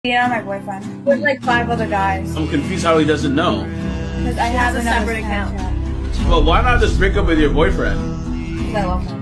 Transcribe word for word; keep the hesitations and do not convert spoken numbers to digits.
Yeah, my boyfriend. With like five other guys. I'm confused how he doesn't know. Because I have a separate account. Well, why not just break up with your boyfriend? Because I love him.